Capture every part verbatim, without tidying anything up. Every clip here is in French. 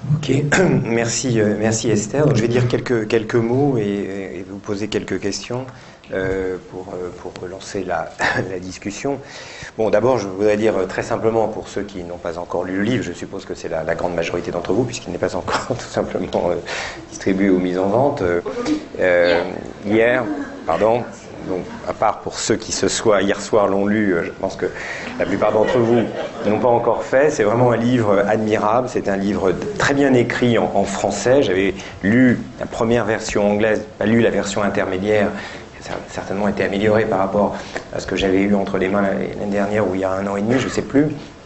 Ok, merci, euh, merci Esther. Donc, je vais dire quelques, quelques mots et, et vous poser quelques questions euh, pour, euh, pour relancer la, la discussion. Bon, d'abord, je voudrais dire très simplement pour ceux qui n'ont pas encore lu le livre, je suppose que c'est la, la grande majorité d'entre vous, puisqu'il n'est pas encore tout simplement euh, distribué ou mis en vente. Euh, hier, pardon. Donc, à part pour ceux qui ce soir, hier soir l'ont lu, je pense que la plupart d'entre vous n'ont pas encore fait. C'est vraiment un livre admirable. C'est un livre très bien écrit en, en français. J'avais lu la première version anglaise, pas lu la version intermédiaire. Ça a certainement été amélioré par rapport à ce que j'avais eu entre les mains l'année dernière ou il y a un an et demi, je ne sais plus.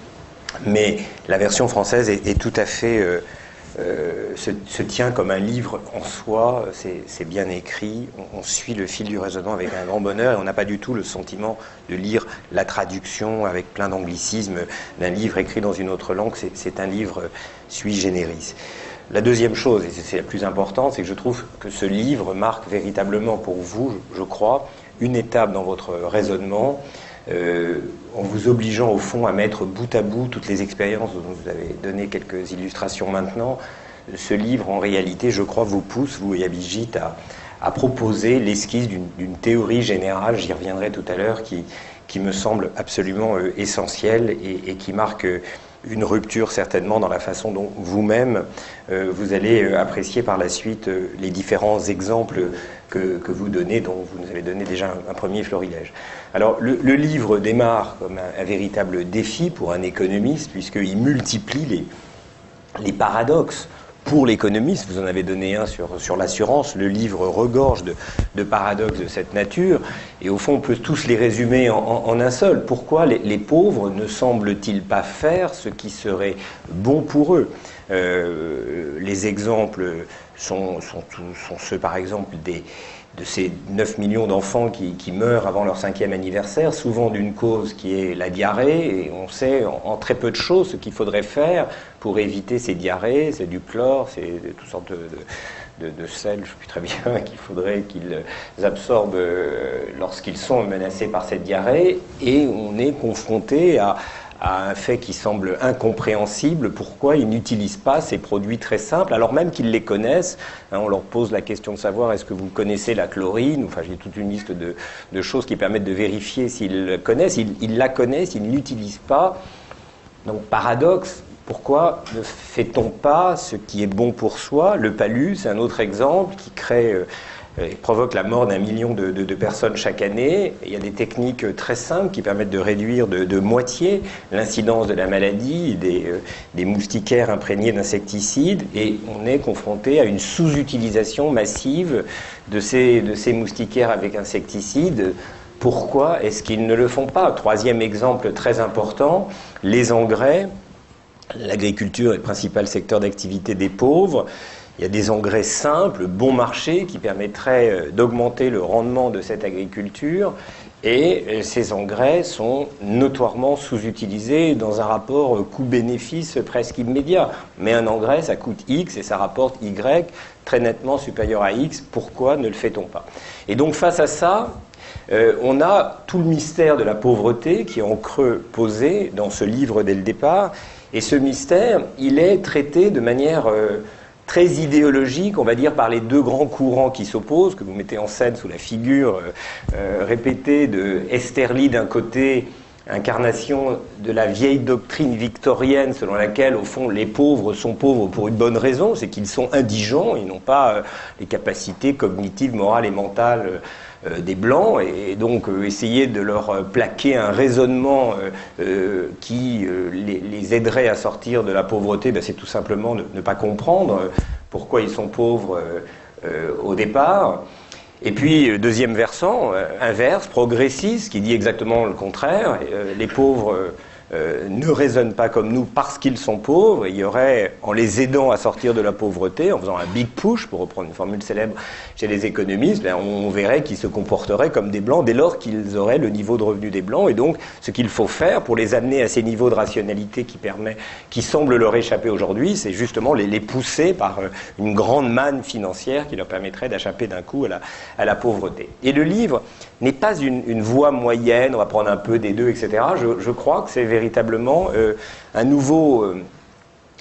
Mais la version française est, est tout à fait... Euh, Euh, se, se tient comme un livre en soi, c'est bien écrit, on, on suit le fil du raisonnement avec un grand bonheur et on n'a pas du tout le sentiment de lire la traduction avec plein d'anglicismes d'un livre écrit dans une autre langue. C'est un livre sui generis. La deuxième chose, et c'est la plus importante, c'est que je trouve que ce livre marque véritablement pour vous, je, je crois, une étape dans votre raisonnement, Euh, en vous obligeant au fond à mettre bout à bout toutes les expériences dont vous avez donné quelques illustrations maintenant. Ce livre, en réalité, je crois, vous pousse, vous et Abhijit, à, à proposer l'esquisse d'une théorie générale, j'y reviendrai tout à l'heure, qui, qui me semble absolument euh, essentielle et, et qui marque euh, une rupture certainement dans la façon dont vous-même euh, vous allez euh, apprécier par la suite euh, les différents exemples que, que vous donnez, dont vous nous avez donné déjà un, un premier florilège. Alors le, le livre démarre comme un, un véritable défi pour un économiste, puisqu'il multiplie les, les paradoxes. Pour l'économiste, vous en avez donné un sur, sur l'assurance, le livre regorge de, de paradoxes de cette nature, et au fond on peut tous les résumer en, en, en un seul. Pourquoi les, les pauvres ne semblent-ils pas faire ce qui serait bon pour eux? euh, Les exemples sont, sont, sont ceux par exemple des... de ces neuf millions d'enfants qui, qui meurent avant leur cinquième anniversaire, souvent d'une cause qui est la diarrhée, et on sait en, en très peu de choses ce qu'il faudrait faire pour éviter ces diarrhées. C'est du chlore, c'est toutes sortes de, de, de, de sel, je ne sais plus très bien, qu'il faudrait qu'ils absorbent lorsqu'ils sont menacés par cette diarrhée, et on est confronté à à un fait qui semble incompréhensible, pourquoi ils n'utilisent pas ces produits très simples, alors même qu'ils les connaissent. Hein, on leur pose la question de savoir est-ce que vous connaissez la chlorine, enfin j'ai toute une liste de, de choses qui permettent de vérifier s'ils le connaissent. Ils, ils la connaissent, ils ne l'utilisent pas. Donc paradoxe, pourquoi ne fait-on pas ce qui est bon pour soi? Le palu, c'est un autre exemple qui crée... Euh, Il provoque la mort d'un million de, de, de personnes chaque année. Il y a des techniques très simples qui permettent de réduire de, de moitié l'incidence de la maladie, des, euh, des moustiquaires imprégnés d'insecticides, et on est confronté à une sous-utilisation massive de ces, de ces moustiquaires avec insecticides. Pourquoi est-ce qu'ils ne le font pas? Troisième exemple très important, les engrais. L'agriculture est le principal secteur d'activité des pauvres. Il y a des engrais simples, bon marché, qui permettraient d'augmenter le rendement de cette agriculture, et ces engrais sont notoirement sous-utilisés dans un rapport coût-bénéfice presque immédiat. Mais un engrais, ça coûte X et ça rapporte Y, très nettement supérieur à X. Pourquoi ne le fait-on pas? Et donc face à ça, euh, on a tout le mystère de la pauvreté qui est en creux posé dans ce livre dès le départ, et ce mystère, il est traité de manière... Euh, très idéologique, on va dire, par les deux grands courants qui s'opposent, que vous mettez en scène sous la figure euh, répétée de Esterly d'un côté, incarnation de la vieille doctrine victorienne selon laquelle, au fond, les pauvres sont pauvres pour une bonne raison, c'est qu'ils sont indigents, ils n'ont pas euh, les capacités cognitives, morales et mentales euh, des Blancs, et donc euh, essayer de leur euh, plaquer un raisonnement euh, euh, qui euh, les, les aiderait à sortir de la pauvreté, ben, c'est tout simplement ne, ne pas comprendre euh, pourquoi ils sont pauvres euh, euh, au départ. Et puis, deuxième versant, euh, inverse, progressiste, qui dit exactement le contraire. Euh, les pauvres euh, ne raisonnent pas comme nous parce qu'ils sont pauvres. Il y aurait, en les aidant à sortir de la pauvreté, en faisant un big push, pour reprendre une formule célèbre chez les économistes, ben, on verrait qu'ils se comporteraient comme des Blancs dès lors qu'ils auraient le niveau de revenu des Blancs. Et donc, ce qu'il faut faire pour les amener à ces niveaux de rationalité qui, permet, qui semblent leur échapper aujourd'hui, c'est justement les, les pousser par une grande manne financière qui leur permettrait d'échapper d'un coup à la, à la pauvreté. Et le livre n'est pas une, une voie moyenne, on va prendre un peu des deux, et cetera. Je, je crois que c'est véritablement euh, un nouveau... Euh,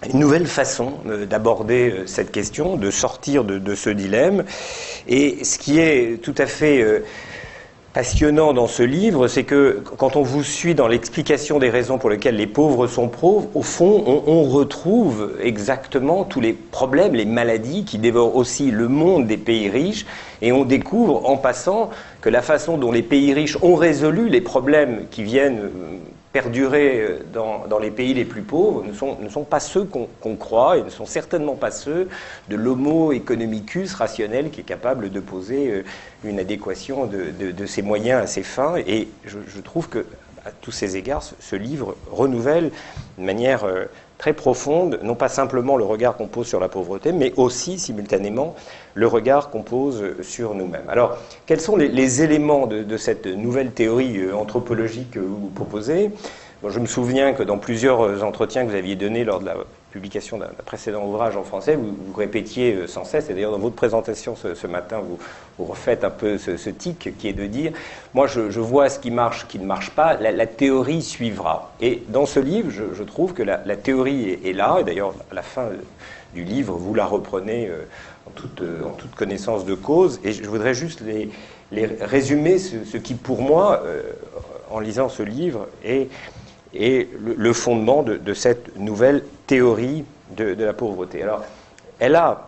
une nouvelle façon d'aborder cette question, de sortir de, de ce dilemme. Et ce qui est tout à fait euh, passionnant dans ce livre, c'est que quand on vous suit dans l'explication des raisons pour lesquelles les pauvres sont pauvres, au fond, on, on retrouve exactement tous les problèmes, les maladies qui dévorent aussi le monde des pays riches, et on découvre en passant que la façon dont les pays riches ont résolu les problèmes qui viennent perdurer dans, dans les pays les plus pauvres ne sont, ne sont pas ceux qu'on qu'on croit, et ne sont certainement pas ceux de l'homo economicus rationnel qui est capable de poser une adéquation de, de, de ses moyens à ses fins. Et je, je trouve que, à tous ces égards, ce, ce livre renouvelle de manière euh, très profonde, non pas simplement le regard qu'on pose sur la pauvreté, mais aussi, simultanément, le regard qu'on pose sur nous-mêmes. Alors, quels sont les, les éléments de, de cette nouvelle théorie euh, anthropologique que vous proposez ? Bon, je me souviens que dans plusieurs entretiens que vous aviez donnés lors de la publication d'un précédent ouvrage en français, vous, vous répétiez sans cesse, et d'ailleurs dans votre présentation ce, ce matin, vous, vous refaites un peu ce, ce tic qui est de dire « moi je, je vois ce qui marche, ce qui ne marche pas, la, la théorie suivra ». Et dans ce livre, je, je trouve que la, la théorie est, est là, et d'ailleurs à la fin du livre, vous la reprenez euh, en, toute, euh, en toute connaissance de cause, et je voudrais juste les, les résumer, ce, ce qui pour moi, euh, en lisant ce livre, est... et le, le fondement de, de cette nouvelle théorie de, de la pauvreté. Alors, elle a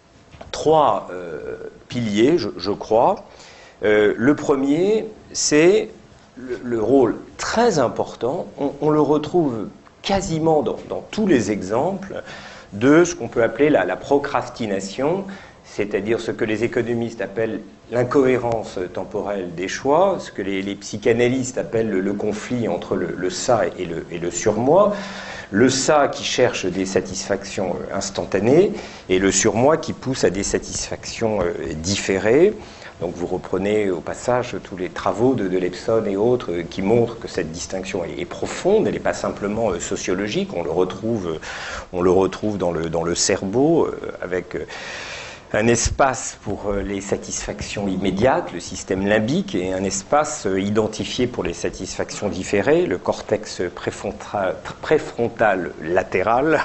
trois euh, piliers, je, je crois. Euh, le premier, c'est le, le rôle très important, on, on le retrouve quasiment dans, dans tous les exemples, de ce qu'on peut appeler la, la procrastination, c'est-à-dire ce que les économistes appellent l'incohérence temporelle des choix, ce que les, les psychanalystes appellent le, le conflit entre le, le ça et le, et le surmoi, le ça qui cherche des satisfactions instantanées et le surmoi qui pousse à des satisfactions différées. Donc vous reprenez au passage tous les travaux de, de Levson et autres qui montrent que cette distinction est, est profonde, elle n'est pas simplement sociologique, on le retrouve, on le retrouve dans le, dans le cerveau avec un espace pour les satisfactions immédiates, le système limbique, et un espace identifié pour les satisfactions différées, le cortex préfrontal, préfrontal latéral,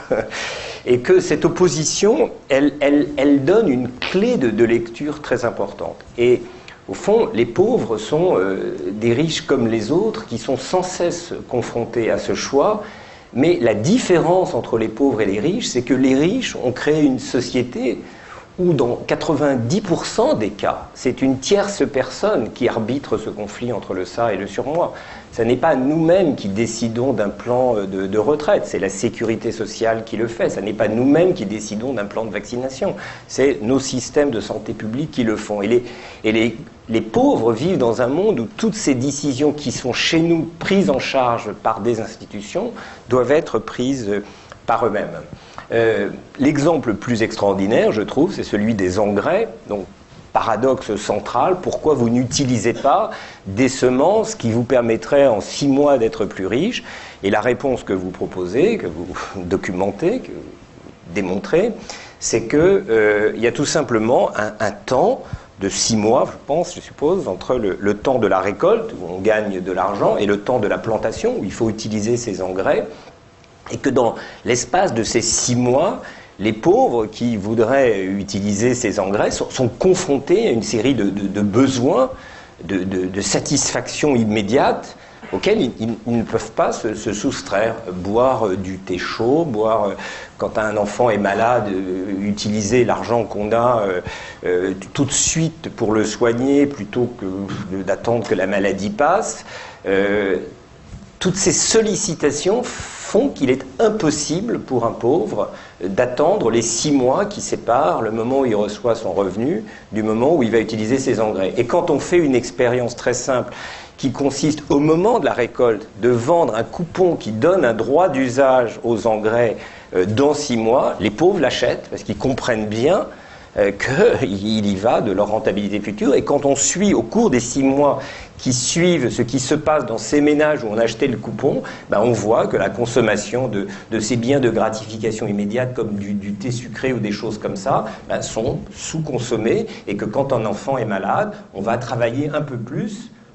et que cette opposition, elle, elle, elle donne une clé de, de lecture très importante. Et au fond, les pauvres sont euh, des riches comme les autres, qui sont sans cesse confrontés à ce choix. Mais la différence entre les pauvres et les riches, c'est que les riches ont créé une société où dans quatre-vingt-dix pour cent des cas, c'est une tierce personne qui arbitre ce conflit entre le ça et le surmoi. Ce n'est pas nous-mêmes qui décidons d'un plan de, de retraite, c'est la sécurité sociale qui le fait. Ce n'est pas nous-mêmes qui décidons d'un plan de vaccination, c'est nos systèmes de santé publique qui le font. Et les, et les, les pauvres vivent dans un monde où toutes ces décisions qui sont chez nous prises en charge par des institutions doivent être prises par eux-mêmes. Euh, l'exemple le plus extraordinaire, je trouve, c'est celui des engrais. Donc, paradoxe central, pourquoi vous n'utilisez pas des semences qui vous permettraient en six mois d'être plus riche? Et la réponse que vous proposez, que vous documentez, que vous démontrez, c'est qu'il euh, y a tout simplement un, un temps de six mois, je pense, je suppose, entre le, le temps de la récolte, où on gagne de l'argent, et le temps de la plantation, où il faut utiliser ces engrais. Et que dans l'espace de ces six mois, les pauvres qui voudraient utiliser ces engrais sont, sont confrontés à une série de, de, de besoins, de, de, de satisfaction immédiate, auxquels ils, ils, ils ne peuvent pas se, se soustraire. Boire du thé chaud, boire, quand un enfant est malade, utiliser l'argent qu'on a euh, euh, tout de suite pour le soigner, plutôt que d'attendre que la maladie passe. Euh, toutes ces sollicitations font qu'il est impossible pour un pauvre d'attendre les six mois qui séparent le moment où il reçoit son revenu du moment où il va utiliser ses engrais. Et quand on fait une expérience très simple qui consiste au moment de la récolte de vendre un coupon qui donne un droit d'usage aux engrais dans six mois, les pauvres l'achètent parce qu'ils comprennent bien qu'il y va de leur rentabilité future. Et quand on suit au cours des six mois qui suivent ce qui se passe dans ces ménages où on a acheté le coupon, ben on voit que la consommation de, de ces biens de gratification immédiate comme du, du thé sucré ou des choses comme ça ben sont sous-consommés, et que quand un enfant est malade, on va travailler un peu plus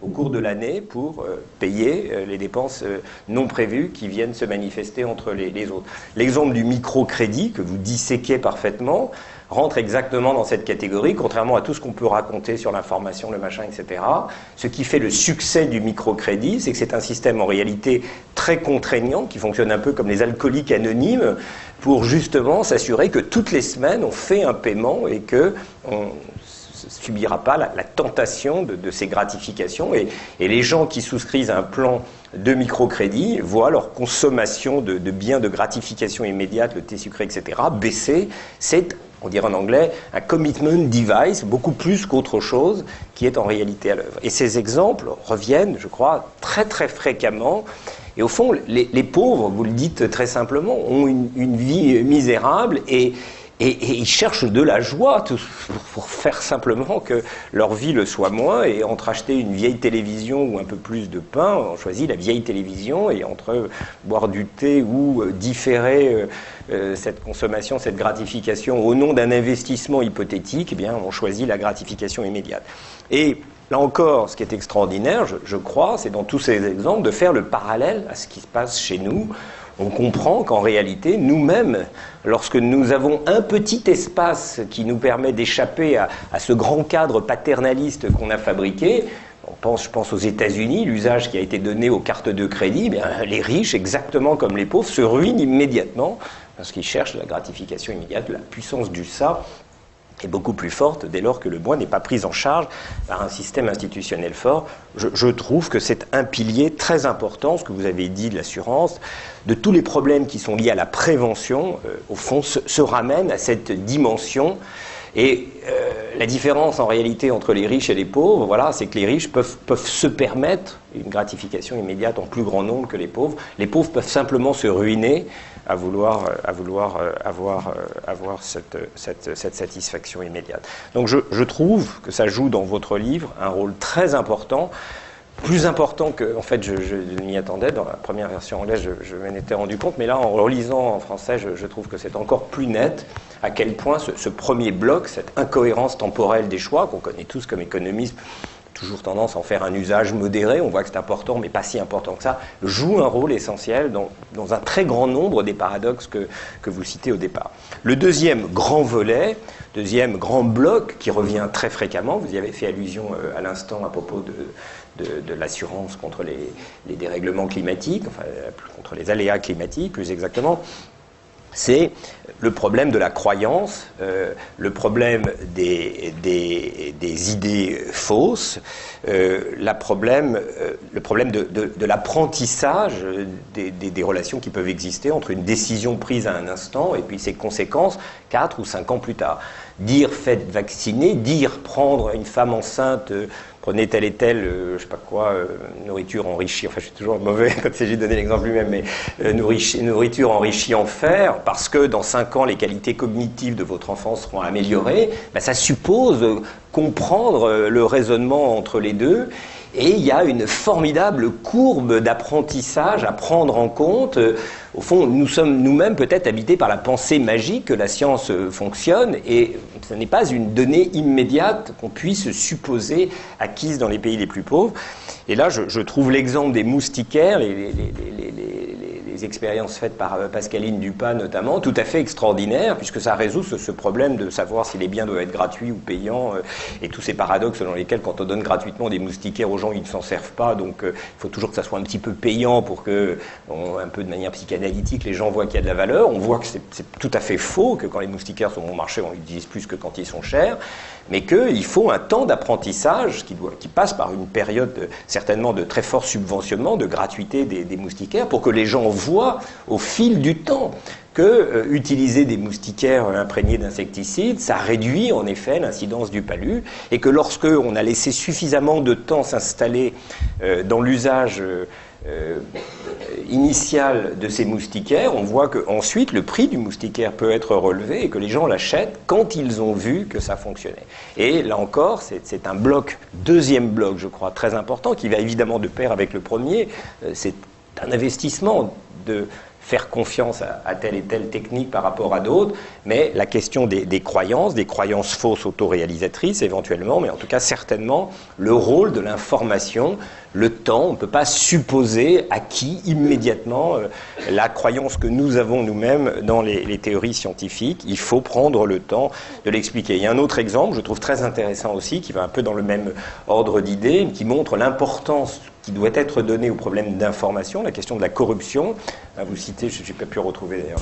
au cours de l'année pour euh, payer euh, les dépenses euh, non prévues qui viennent se manifester entre les, les autres. L'exemple du microcrédit, que vous disséquez parfaitement, rentre exactement dans cette catégorie, contrairement à tout ce qu'on peut raconter sur l'information, le machin, et cetera. Ce qui fait le succès du microcrédit, c'est que c'est un système en réalité très contraignant, qui fonctionne un peu comme les alcooliques anonymes, pour justement s'assurer que toutes les semaines, on fait un paiement et qu'on ne subira pas la, la tentation de, de ces gratifications. Et, et les gens qui souscrivent à un plan de microcrédit voient leur consommation de, de biens de gratification immédiate, le thé sucré, et cetera, baisser. C'est, on dirait en anglais, un commitment device, beaucoup plus qu'autre chose, qui est en réalité à l'œuvre. Et ces exemples reviennent, je crois, très très fréquemment. Et au fond, les, les pauvres, vous le dites très simplement, ont une, une vie misérable et, et, et ils cherchent de la joie tout, pour, pour faire simplement que leur vie le soit moins. Et entre acheter une vieille télévision ou un peu plus de pain, on choisit la vieille télévision, et entre boire du thé ou euh, différer euh, euh, cette consommation, cette gratification au nom d'un investissement hypothétique, eh bien, on choisit la gratification immédiate. Et là encore, ce qui est extraordinaire, je, je crois, c'est dans tous ces exemples de faire le parallèle à ce qui se passe chez nous. On comprend qu'en réalité, nous-mêmes, lorsque nous avons un petit espace qui nous permet d'échapper à, à ce grand cadre paternaliste qu'on a fabriqué, on pense, je pense aux États-Unis, l'usage qui a été donné aux cartes de crédit, bien, les riches, exactement comme les pauvres, se ruinent immédiatement parce qu'ils cherchent la gratification immédiate. La puissance du ça est beaucoup plus forte dès lors que le moi n'est pas pris en charge par un système institutionnel fort. Je, je trouve que c'est un pilier très important, ce que vous avez dit de l'assurance, de tous les problèmes qui sont liés à la prévention, euh, au fond, se, se ramènent à cette dimension. Et euh, la différence en réalité entre les riches et les pauvres, voilà, c'est que les riches peuvent, peuvent se permettre une gratification immédiate en plus grand nombre que les pauvres. Les pauvres peuvent simplement se ruiner à vouloir, à vouloir avoir, avoir cette, cette, cette satisfaction immédiate. Donc je, je trouve que ça joue dans votre livre un rôle très important, plus important que, en fait, je, je m'y attendais. Dans la première version anglaise, je, je m'en étais rendu compte, mais là, en relisant en français, je, je trouve que c'est encore plus net à quel point ce, ce premier bloc, cette incohérence temporelle des choix, qu'on connaît tous comme économistes, toujours tendance à en faire un usage modéré, on voit que c'est important, mais pas si important que ça, joue un rôle essentiel dans, dans un très grand nombre des paradoxes que, que vous citez au départ. Le deuxième grand volet, deuxième grand bloc qui revient très fréquemment, vous y avez fait allusion à l'instant à propos de, de, de l'assurance contre les, les dérèglements climatiques, enfin contre les aléas climatiques plus exactement, c'est le problème de la croyance, euh, le problème des, des, des idées fausses, euh, la problème, euh, le problème de, de, de l'apprentissage des, des, des relations qui peuvent exister entre une décision prise à un instant et puis ses conséquences quatre ou cinq ans plus tard. Dire faites vacciner, dire prendre une femme enceinte, euh, prenez telle et telle, euh, je sais pas quoi, euh, nourriture enrichie, enfin je suis toujours mauvais quand il s'agit de donner l'exemple lui-même, mais euh, nourriture, nourriture enrichie en fer, parce que dans cinq ans les qualités cognitives de votre enfant seront améliorées, ben, ça suppose euh, comprendre euh, le raisonnement entre les deux. Et il y a une formidable courbe d'apprentissage à prendre en compte. Au fond, nous sommes nous-mêmes peut-être habités par la pensée magique que la science fonctionne, et ce n'est pas une donnée immédiate qu'on puisse supposer acquise dans les pays les plus pauvres. Et là, je, je trouve l'exemple des moustiquaires, les, les, les, les, les, les expériences faites par Pascaline Dupas notamment, tout à fait extraordinaires, puisque ça résout ce, ce problème de savoir si les biens doivent être gratuits ou payants, euh, et tous ces paradoxes selon lesquels, quand on donne gratuitement des moustiquaires aux gens, ils ne s'en servent pas, donc il euh, faut toujours que ça soit un petit peu payant pour que, on, un peu de manière psychanalytique, les gens voient qu'il y a de la valeur. On voit que c'est, c'est tout à fait faux, que quand les moustiquaires sont bon marché, on les utilise plus que quand ils sont chers, mais qu'il faut un temps d'apprentissage qui, doit, qui passe par une période de, certainement de très fort subventionnement, de gratuité des, des moustiquaires, pour que les gens voient au fil du temps que euh, utiliser des moustiquaires imprégnés d'insecticides, ça réduit en effet l'incidence du palu, et que lorsque on a laissé suffisamment de temps s'installer euh, dans l'usage euh, euh, initial de ces moustiquaires, on voit qu'ensuite le prix du moustiquaire peut être relevé et que les gens l'achètent quand ils ont vu que ça fonctionnait. Et là encore, c'est, c'est un bloc, deuxième bloc, je crois, très important, qui va évidemment de pair avec le premier. Euh, c'est un investissement de faire confiance à, à telle et telle technique par rapport à d'autres, mais la question des, des croyances, des croyances fausses autoréalisatrices éventuellement, mais en tout cas certainement le rôle de l'information, le temps. On ne peut pas supposer acquis immédiatement euh, la croyance que nous avons nous-mêmes dans les, les théories scientifiques. Il faut prendre le temps de l'expliquer. Il y a un autre exemple, je trouve très intéressant aussi, qui va un peu dans le même ordre d'idées, qui montre l'importance qui doit être donnée au problème d'information, la question de la corruption. Vous citez, je n'ai pas pu retrouver d'ailleurs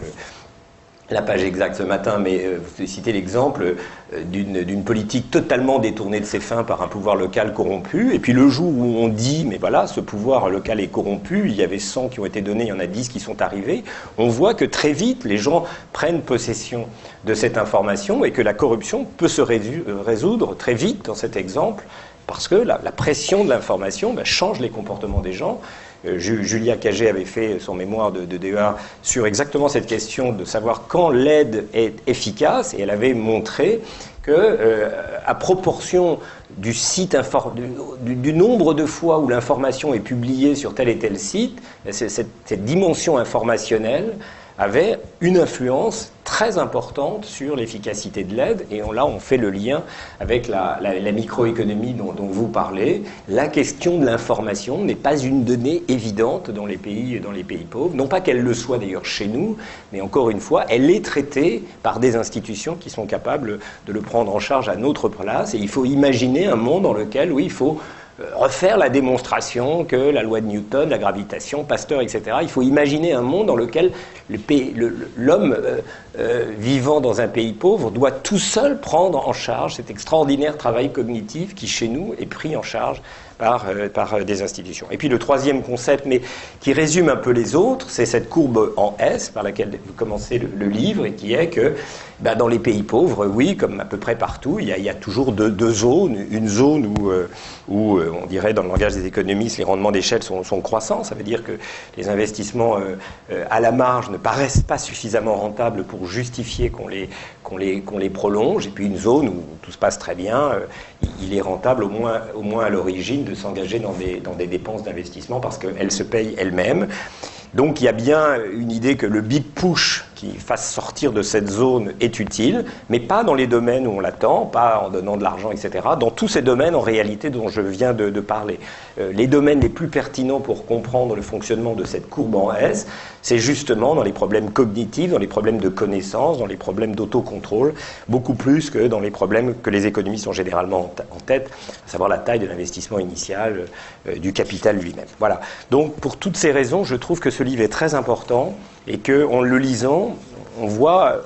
le, la page exacte ce matin, mais vous citez l'exemple d'une, d'une politique totalement détournée de ses fins par un pouvoir local corrompu. Et puis le jour où on dit, mais voilà, ce pouvoir local est corrompu, il y avait cent qui ont été donnés, il y en a dix qui sont arrivés, on voit que très vite, les gens prennent possession de cette information et que la corruption peut se résoudre très vite dans cet exemple, parce que la, la pression de l'information ben, change les comportements des gens. Euh, Julia Cagé avait fait son mémoire de, de D E A sur exactement cette question de savoir quand l'aide est efficace, et elle avait montré que, euh, à proportion du site infor- du, du, du nombre de fois où l'information est publiée sur tel et tel site, cette, cette dimension informationnelle avait une influence très importante sur l'efficacité de l'aide. Et on, là, on fait le lien avec la, la, la microéconomie dont, dont vous parlez. La question de l'information n'est pas une donnée évidente dans les pays, dans les pays pauvres. Non pas qu'elle le soit d'ailleurs chez nous, mais encore une fois, elle est traitée par des institutions qui sont capables de le prendre en charge à notre place. Et il faut imaginer un monde dans lequel, oui, il faut refaire la démonstration que la loi de Newton, la gravitation, Pasteur, et cetera. Il faut imaginer un monde dans lequel le pays, le, l'homme euh, euh, vivant dans un pays pauvre doit tout seul prendre en charge cet extraordinaire travail cognitif qui, chez nous, est pris en charge par, euh, par des institutions. Et puis le troisième concept, mais qui résume un peu les autres, c'est cette courbe en S par laquelle vous commencez le, le livre, et qui est que ben, dans les pays pauvres, oui, comme à peu près partout, il y a, il y a toujours deux, deux zones. Une zone où, euh, où euh, on dirait dans le langage des économistes, les rendements d'échelle sont, sont croissants. Ça veut dire que les investissements euh, euh, à la marge ne paraissent pas suffisamment rentables pour justifier qu'on les, qu'on les, qu'on les prolonge. Et puis une zone où tout se passe très bien, euh, il est rentable au moins, au moins à l'origine de s'engager dans des, dans des dépenses d'investissement parce qu'elles se payent elles-mêmes. Donc il y a bien une idée que le big push qui fasse sortir de cette zone est utile, mais pas dans les domaines où on l'attend, pas en donnant de l'argent, et cetera. Dans tous ces domaines, en réalité, dont je viens de, de parler. Euh, les domaines les plus pertinents pour comprendre le fonctionnement de cette courbe en S, c'est justement dans les problèmes cognitifs, dans les problèmes de connaissance, dans les problèmes d'autocontrôle, beaucoup plus que dans les problèmes que les économistes ont généralement en tête, à savoir la taille de l'investissement initial, euh, du capital lui-même. Voilà. Donc, pour toutes ces raisons, je trouve que ce livre est très important et qu'en le lisant, on voit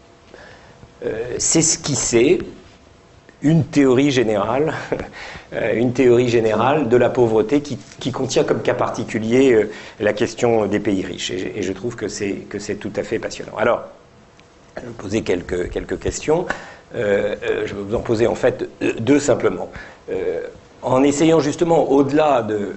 euh, s'esquisser une théorie générale, une théorie générale de la pauvreté qui, qui contient comme cas particulier euh, la question des pays riches. Et, et je trouve que c'est, que c'est tout à fait passionnant. Alors, je vais poser quelques, quelques questions. Euh, euh, je vais vous en poser en fait deux simplement. Euh, en essayant justement, au-delà de,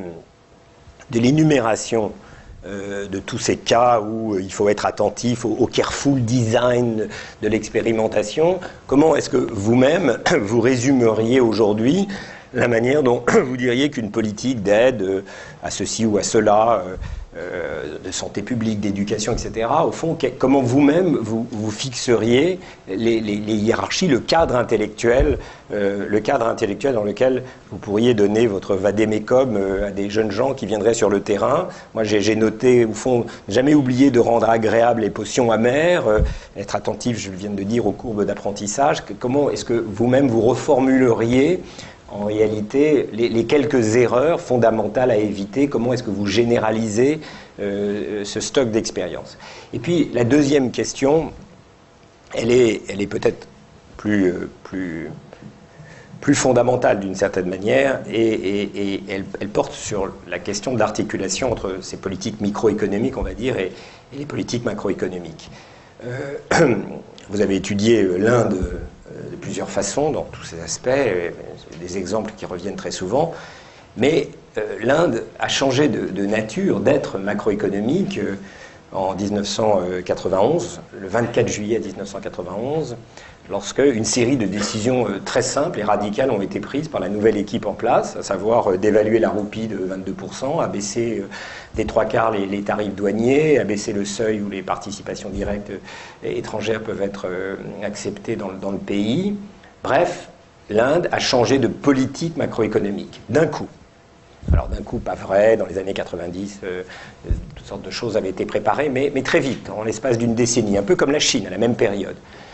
de l'énumération Euh, de tous ces cas où il faut être attentif au, au careful design de l'expérimentation, comment est-ce que vous-même vous résumeriez aujourd'hui la manière dont vous diriez qu'une politique d'aide à ceci ou à cela, euh, euh, de santé publique, d'éducation, et cetera, au fond, que, comment vous-même vous, vous fixeriez les, les, les hiérarchies, le cadre intellectuel, euh, le cadre intellectuel dans lequel vous pourriez donner votre vadémécum euh, à des jeunes gens qui viendraient sur le terrain. Moi, j'ai, j'ai noté, au fond, jamais oublier de rendre agréables les potions amères, euh, être attentif, je viens de dire, aux courbes d'apprentissage. Que, comment est-ce que vous-même vous reformuleriez en réalité, les, les quelques erreurs fondamentales à éviter, comment est-ce que vous généralisez euh, ce stock d'expérience? Et puis, la deuxième question, elle est, elle est peut-être plus, euh, plus, plus fondamentale d'une certaine manière, et, et, et elle, elle porte sur la question de l'articulation entre ces politiques microéconomiques, on va dire, et, et les politiques macroéconomiques. Euh, vous avez étudié l'Inde de plusieurs façons, dans tous ces aspects, des exemples qui reviennent très souvent, mais euh, l'Inde a changé de, de nature, d'être macroéconomique euh, en dix-neuf cent quatre-vingt-onze, le vingt-quatre juillet mille neuf cent quatre-vingt-onze, lorsque une série de décisions très simples et radicales ont été prises par la nouvelle équipe en place, à savoir d'évaluer la roupie de vingt-deux pour cent, abaisser des trois quarts les, les tarifs douaniers, abaisser le seuil où les participations directes étrangères peuvent être acceptées dans, dans le pays. Bref, l'Inde a changé de politique macroéconomique, d'un coup. Alors d'un coup, pas vrai, dans les années quatre-vingt-dix, euh, toutes sortes de choses avaient été préparées, mais, mais très vite, en l'espace d'une décennie, un peu comme la Chine, à la même période.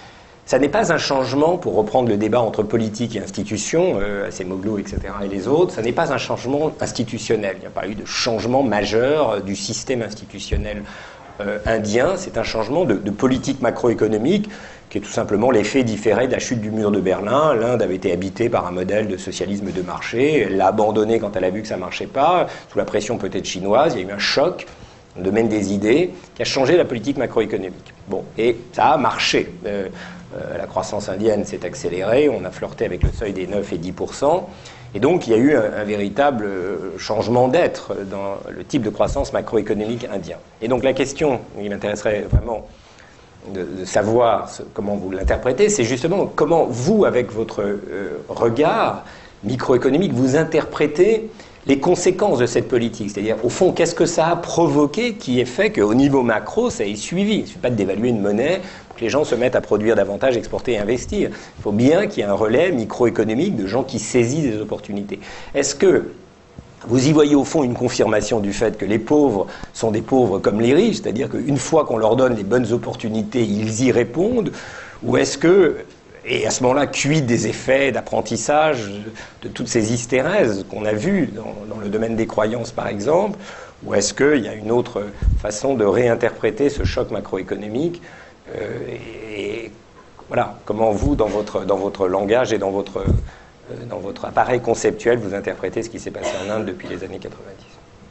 Ça n'est pas un changement, pour reprendre le débat entre politique et institution, euh, Acemoglu, et cetera, et les autres, ça n'est pas un changement institutionnel. Il n'y a pas eu de changement majeur du système institutionnel euh, indien, c'est un changement de, de politique macroéconomique qui est tout simplement l'effet différé de la chute du mur de Berlin. L'Inde avait été habitée par un modèle de socialisme de marché, elle l'a abandonné quand elle a vu que ça ne marchait pas, sous la pression peut-être chinoise, il y a eu un choc dans le domaine des idées qui a changé la politique macroéconomique. Bon, et ça a marché. Euh, euh, la croissance indienne s'est accélérée, on a flirté avec le seuil des neuf et dix pour cent, et donc il y a eu un, un véritable changement d'être dans le type de croissance macroéconomique indien. Et donc la question qui m'intéresserait vraiment de, de savoir ce, comment vous l'interprétez, c'est justement comment vous, avec votre euh, regard microéconomique, vous interprétez les conséquences de cette politique. C'est-à-dire, au fond, qu'est-ce que ça a provoqué qui ait fait qu'au niveau macro, ça ait suivi. Il ne suffit pas de dévaluer une monnaie pour que les gens se mettent à produire davantage, exporter et investir. Il faut bien qu'il y ait un relais microéconomique de gens qui saisissent des opportunités. Est-ce que vous y voyez au fond une confirmation du fait que les pauvres sont des pauvres comme les riches, c'est-à-dire qu'une fois qu'on leur donne les bonnes opportunités, ils y répondent, ou est-ce que, et à ce moment-là, cuit des effets d'apprentissage de toutes ces hystérèses qu'on a vues dans, dans le domaine des croyances, par exemple, ou est-ce qu'il y a une autre façon de réinterpréter ce choc macroéconomique euh, et, et voilà, comment vous, dans votre, dans votre langage et dans votre... dans votre appareil conceptuel, vous interprétez ce qui s'est passé en Inde depuis les années quatre-vingt-dix.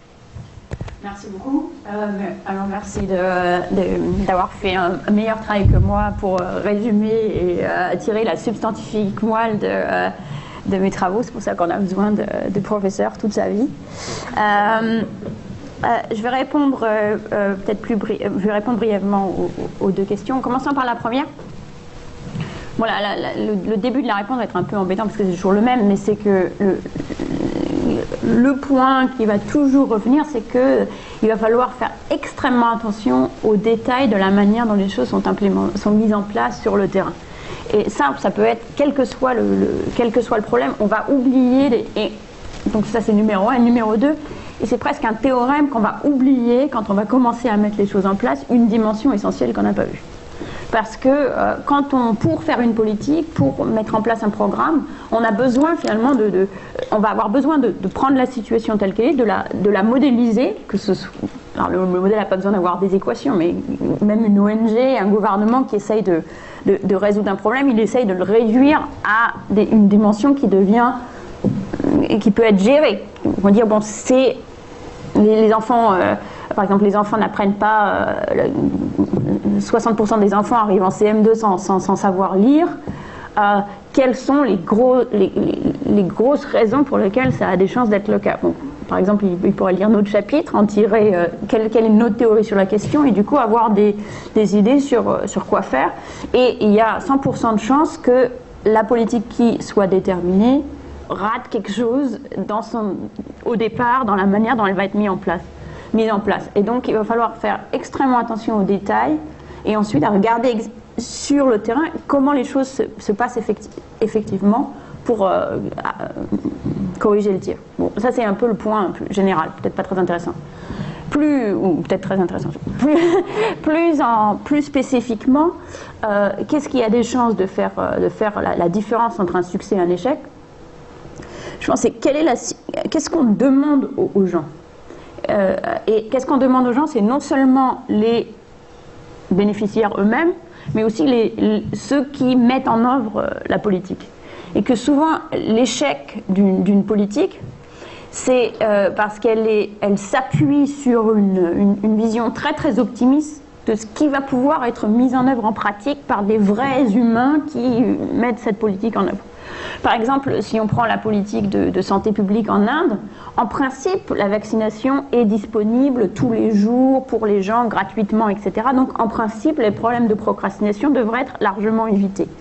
Merci beaucoup. Euh, alors merci d'avoir fait un, un meilleur travail que moi pour euh, résumer et euh, tirer la substantifique moelle de, euh, de mes travaux. C'est pour ça qu'on a besoin de, de professeurs toute sa vie. Euh, euh, je vais répondre euh, euh, peut-être plus bri je vais répondre brièvement aux, aux deux questions. Commençons par la première. Voilà, la, la, le, le début de la réponse va être un peu embêtant parce que c'est toujours le même, mais c'est que le, le point qui va toujours revenir, c'est qu'il va falloir faire extrêmement attention aux détails de la manière dont les choses sont, sont mises en place sur le terrain. Et simple, ça peut être, quel que soit le, le, quel que soit le problème, on va oublier, les, et donc ça c'est numéro un, et numéro deux, et c'est presque un théorème qu'on va oublier quand on va commencer à mettre les choses en place, une dimension essentielle qu'on n'a pas vue. Parce que euh, quand on, pour faire une politique, pour mettre en place un programme, on a besoin finalement de, de on va avoir besoin de, de prendre la situation telle qu'elle est, de la, de la modéliser, que ce soit, alors le, le modèle n'a pas besoin d'avoir des équations, mais même une O N G, un gouvernement qui essaye de, de, de résoudre un problème, il essaye de le réduire à des, une dimension qui devient, et qui peut être gérée. On va dire, bon, c'est les, les enfants... Euh, Par exemple, les enfants n'apprennent pas, euh, soixante pour cent des enfants arrivent en C M deux sans, sans, sans savoir lire. Euh, quelles sont les, gros, les, les, les grosses raisons pour lesquelles ça a des chances d'être le cas? Bon, par exemple, il, il pourrait lire notre chapitre, en tirer euh, quelle, quelle est notre théorie sur la question et du coup avoir des, des idées sur, sur quoi faire. Et il y a cent pour cent de chances que la politique qui soit déterminée rate quelque chose dans son, au départ, dans la manière dont elle va être mise en place. mise en place. Et donc, il va falloir faire extrêmement attention aux détails et ensuite à regarder sur le terrain comment les choses se, se passent effecti effectivement pour euh, corriger le tir. Bon, ça, c'est un peu le point plus général, peut-être pas très intéressant. Plus, ou peut-être très intéressant, plus, plus, en, plus spécifiquement, euh, qu'est-ce qu'il y a des chances de faire, de faire la, la différence entre un succès et un échec? Je pense que c'est quelle est la, qu'est-ce qu'on demande aux, aux gens? Euh, et qu'est-ce qu'on demande aux gens? C'est non seulement les bénéficiaires eux-mêmes, mais aussi les, les, ceux qui mettent en œuvre euh, la politique. Et que souvent, l'échec d'une d'une politique, c'est euh, parce qu'elle elle s'appuie sur une, une, une vision très très optimiste de ce qui va pouvoir être mis en œuvre en pratique par des vrais humains qui mettent cette politique en œuvre. Par exemple, si on prend la politique de, de santé publique en Inde, en principe, la vaccination est disponible tous les jours pour les gens gratuitement, et cetera. Donc, en principe, les problèmes de procrastination devraient être largement évités.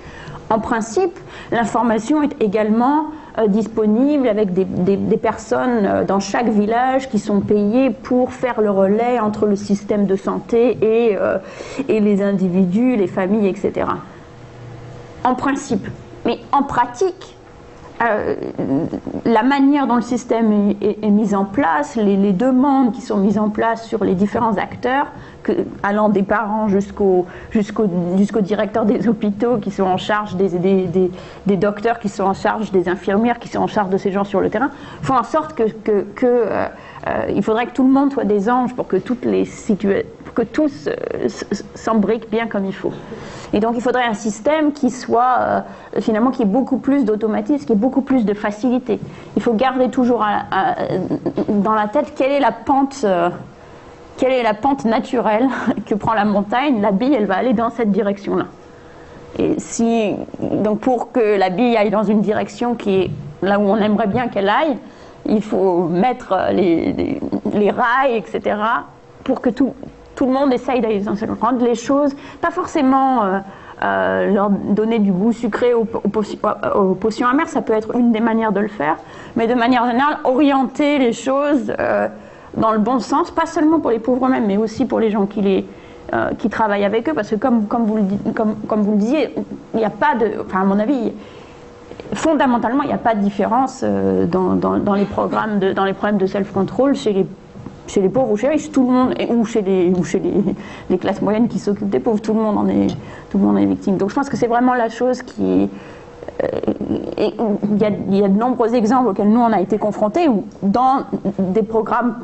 En principe, l'information est également euh, disponible avec des, des, des personnes euh, dans chaque village qui sont payées pour faire le relais entre le système de santé et, euh, et les individus, les familles, et cetera. En principe. Mais en pratique, euh, la manière dont le système est, est, est mis en place, les, les demandes qui sont mises en place sur les différents acteurs, que, allant des parents jusqu'au jusqu'au jusqu'au directeur des hôpitaux qui sont en charge des, des, des, des docteurs qui sont en charge des infirmières qui sont en charge de ces gens sur le terrain, font en sorte que, que, que euh, euh, il faudrait que tout le monde soit des anges pour que toutes les situations, que tous euh, s'embriquent bien comme il faut. Et donc il faudrait un système qui soit euh, finalement qui ait beaucoup plus d'automatisme, qui ait beaucoup plus de facilité. Il faut garder toujours à, à, dans la tête quelle est la pente, euh, quelle est la pente naturelle que prend la montagne. La bille, elle va aller dans cette direction-là. Et si donc pour que la bille aille dans une direction qui est là où on aimerait bien qu'elle aille, il faut mettre les, les, les rails, et cetera, pour que tout Tout le monde essaye d'aller rendre les choses, pas forcément euh, euh, leur donner du goût sucré aux, aux, potions, aux potions amères, ça peut être une des manières de le faire, mais de manière générale, orienter les choses euh, dans le bon sens, pas seulement pour les pauvres eux-mêmes, mais aussi pour les gens qui, les, euh, qui travaillent avec eux, parce que comme, comme, vous, le, comme, comme vous le disiez, il n'y a pas de, enfin à mon avis, fondamentalement, il n'y a pas de différence euh, dans, dans, dans, les programmes de, dans les problèmes de self-control chez les chez les pauvres ou chez les riches, tout le monde, ou chez les, ou chez les, les classes moyennes qui s'occupent des pauvres, tout le monde en est, tout le monde en est victime. Donc je pense que c'est vraiment la chose qui... Euh, et il, y a, il y a de nombreux exemples auxquels nous on a été confrontés, où dans des programmes,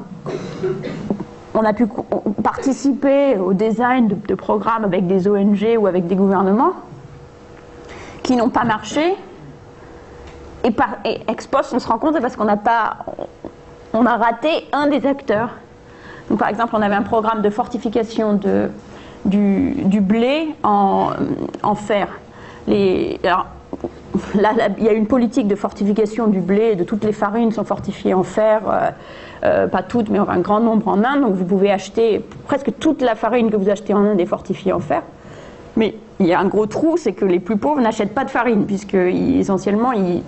on a pu participer au design de, de programmes avec des O N G ou avec des gouvernements qui n'ont pas marché, et, par, et ex post on se rend compte c'est parce qu'on n'a pas... on a raté un des acteurs. Donc, par exemple, on avait un programme de fortification de, du, du blé en, en fer. Les, alors, là, là, il y a une politique de fortification du blé, de toutes les farines sont fortifiées en fer, euh, euh, pas toutes, mais enfin, un grand nombre en Inde. Donc vous pouvez acheter, presque toute la farine que vous achetez en Inde est fortifiée en fer. Mais il y a un gros trou, c'est que les plus pauvres n'achètent pas de farine, puisque essentiellement, ils...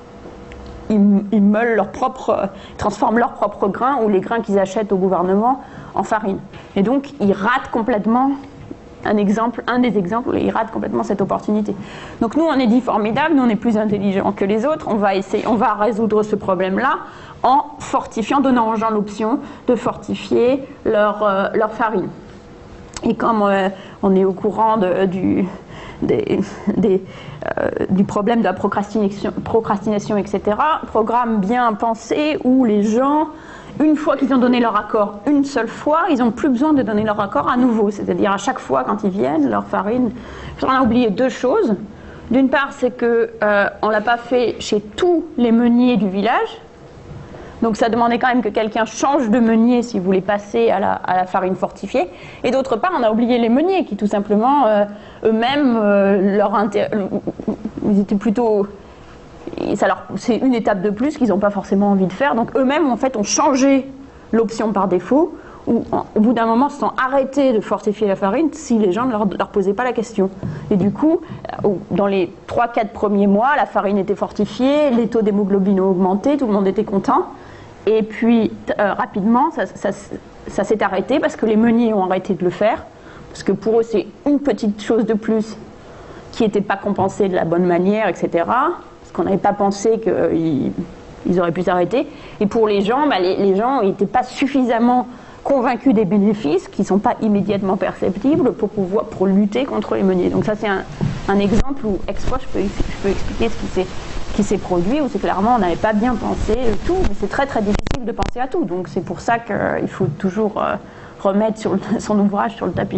Ils, ils meulent leur propre, transforment leur propre grain ou les grains qu'ils achètent au gouvernement en farine. Et donc, ils ratent complètement un exemple, un des exemples, ils ratent complètement cette opportunité. Donc nous, on est dit formidable, nous on est plus intelligents que les autres, on va essayer, on va résoudre ce problème-là en fortifiant, donnant aux gens l'option de fortifier leur, euh, leur farine. Et comme euh, on est au courant de, du... Des, des, euh, du problème de la procrastination, procrastination, et cetera. Programme bien pensé où les gens, une fois qu'ils ont donné leur accord une seule fois, ils n'ont plus besoin de donner leur accord à nouveau. C'est-à-dire à chaque fois quand ils viennent, leur farine... On a oublié deux choses. D'une part, c'est qu'on euh, ne l'a pas fait chez tous les meuniers du village. Donc ça demandait quand même que quelqu'un change de meunier s'il voulait passer à la, à la farine fortifiée. Et d'autre part, on a oublié les meuniers qui tout simplement, euh, eux-mêmes, euh, leur intér... ils étaient plutôt... Ça leur... C'est une étape de plus qu'ils n'ont pas forcément envie de faire. Donc eux-mêmes, en fait, ont changé l'option par défaut, ou au bout d'un moment, se sont arrêtés de fortifier la farine si les gens ne leur, leur posaient pas la question. Et du coup, dans les trois quatre premiers mois, la farine était fortifiée, les taux d'hémoglobine ont augmenté, tout le monde était content. Et puis, euh, rapidement, ça, ça, ça s'est arrêté parce que les meuniers ont arrêté de le faire. Parce que pour eux, c'est une petite chose de plus qui n'était pas compensée de la bonne manière, et cetera. Parce qu'on n'avait pas pensé qu'ils ils auraient pu s'arrêter. Et pour les gens, bah, les, les gens n'étaient pas suffisamment convaincus des bénéfices qui ne sont pas immédiatement perceptibles pour, pouvoir, pour lutter contre les meuniers. Donc ça, c'est un, un exemple où, ex post, je peux, je peux expliquer ce qui s'est qui s'est produit, où c'est clairement on n'avait pas bien pensé tout, mais c'est très très difficile de penser à tout. Donc c'est pour ça qu'il faut toujours euh, remettre sur le, son ouvrage sur le tapis.